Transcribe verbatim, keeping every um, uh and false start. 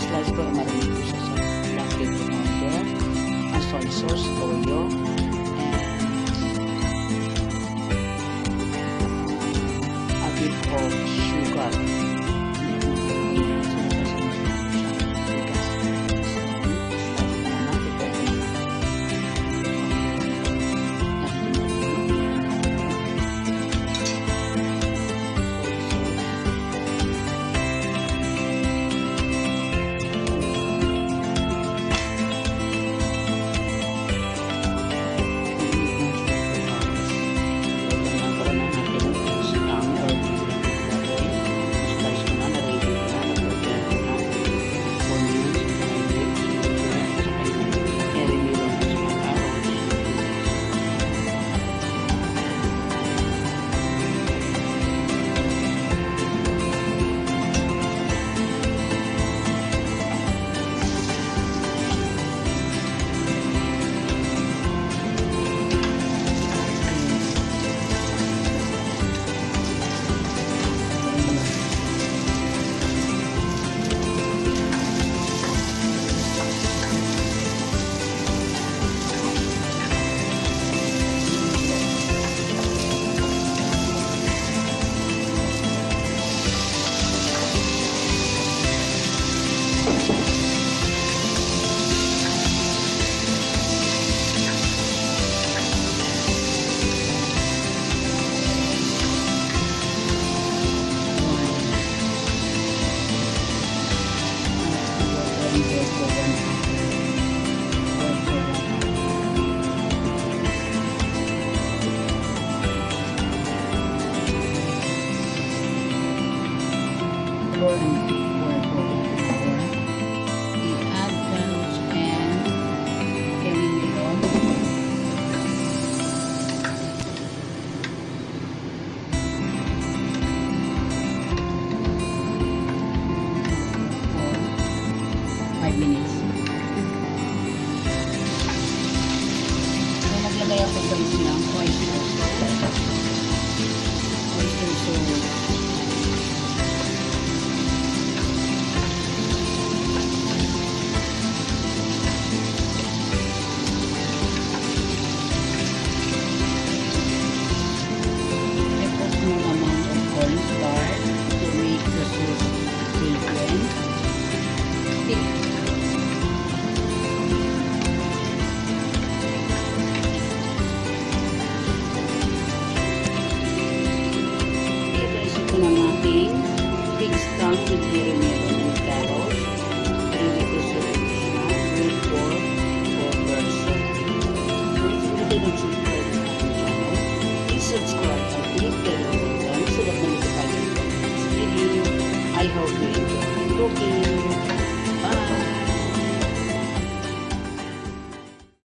slice ko ay maraming po siya sa black baking powder, ang soy sauce, toyo, and a bit of sugar. Minutes. So, naglagay ako guys ng oyster sauce. Oyster sauce. I put small amount of cornstarch to make the sauce fragrant. Thick. Ng ating fixed tongue with cherry melon and carrots, ready to serve na with pork for person. Kung hindi nag-subscribe sa aking channel, please subscribe and click the bell button so that notified you of the next video. I hope you enjoy cooking.